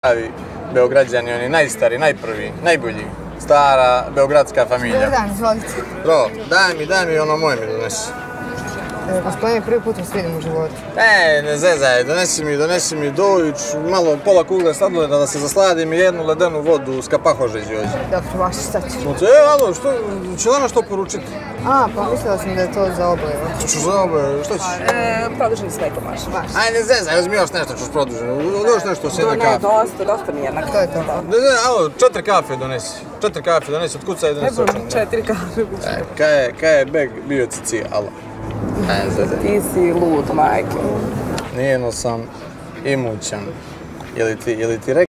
pravi Beograđani, oni najstari, najprvi, najbolji. Stara beogradska familija. Dobar dan, izvolite. Bro, daj mi ono moje mi donesi. Gospodine, prvi put vas vidim u životu. Ne zezaj, donesi mi dojuć, malo pola kugle sladoleda da se zasladim i jednu ledenu vodu s kapahožeđi ovdje. Dobro, vaši, šta ću? Alo, će nama što poručiti? Pa mislila sam da je to za oboje. Što za oboje, što ćeš? Produženi s mlekom maš. Ajde, zezaj, uzmi još nešto što produženo, još nešto s jedne kafe. Dosta mi jednak. To je to. Alo, 4 kafe donesi. 4 kafe donesi, otkucaj da ne se očem. 4 kafe. Kaj je beg bio cici, alo. Ti si lud, majke. Nijeno sam imućan. Je li ti rekao?